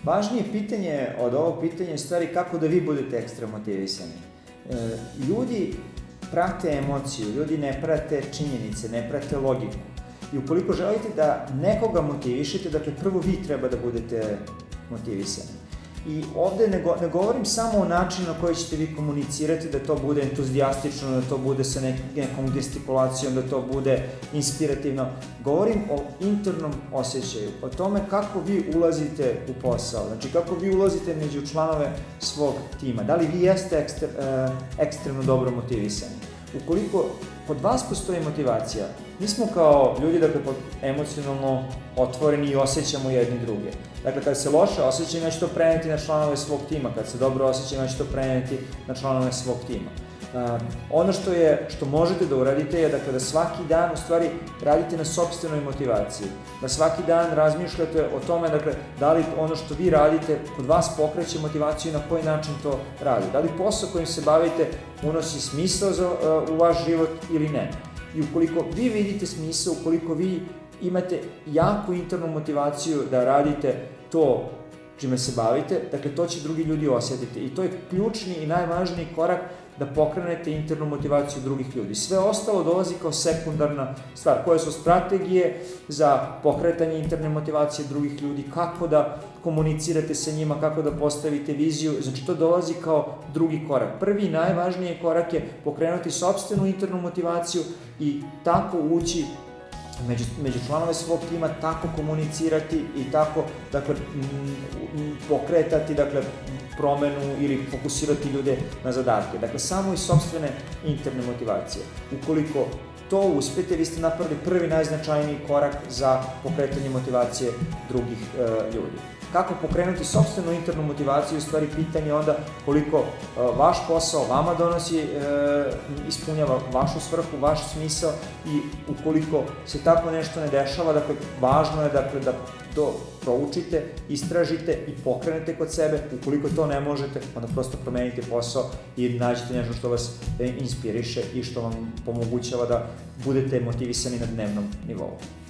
Važnije pitanje od ovog pitanja je stvari kako da vi budete ekstra motivisani. Ljudi prate emociju, ljudi ne prate činjenice, ne prate logiku. I ukoliko želite da nekoga motivišete, dakle prvo vi treba da budete motivisani. I ovde ne govorim samo o načinu na koji ćete vi komunicirati, da to bude entuzijastično, da to bude sa nekom gestikulacijom, da to bude inspirativno. Govorim o internom osjećaju, o tome kako vi ulazite u posao, znači kako vi ulazite među članove svog tima. Da li vi jeste ekstremno dobro motivisani? Ukoliko kod vas postoji motivacija, mi smo kao ljudi, dakle, emocionalno otvoreni i osjećamo jedni druge. Dakle, kada se loše osjećam, ja ću to preneti na članove svog tima, kada se dobro osjećam, ja ću to preneti na članove svog tima. Ono što možete da uradite je, dakle, da svaki dan, u stvari, radite na sopstvenoj motivaciji. Da svaki dan razmišljate o tome, dakle, da li ono što vi radite kod vas pokreće motivaciju i na koji način to radi. Da li posao kojim se bavite unosi smisao u vaš život ili ne. I ukoliko vi vidite smisao, ukoliko vi imate jaku internu motivaciju da radite to čime se bavite, dakle, to će drugi ljudi osjetiti. I to je ključni i najvažniji korak da pokrenete internu motivaciju drugih ljudi. Sve ostalo dolazi kao sekundarna stvar. Koje su strategije za pokretanje interne motivacije drugih ljudi, kako da komunicirate sa njima, kako da postavite viziju, znači to dolazi kao drugi korak. Prvi i najvažniji korak je pokrenuti sopstvenu internu motivaciju i tako ući među članove svog tima, tako komunicirati i tako, dakle, pokretati, dakle, promenu ili fokusirati ljude na zadatke. Dakle, samo iz sopstvene interne motivacije. Ukoliko to uspete, vi ste napravili prvi najznačajniji korak za pokretanje motivacije drugih ljudi. Kako pokrenuti sopstvenu internu motivaciju, u stvari pitanje onda koliko vaš posao vama donosi, ispunjava vašu svrhu, vaš smisao i ukoliko se tako nešto ne dešava, dakle, važno je, dakle, da to proučite, istražite i pokrenete kod sebe. Ukoliko to ne možete, onda prosto promenite posao i nađete nešto što vas inspiriše i što vam pomogućava da budete motivisani na dnevnom nivou.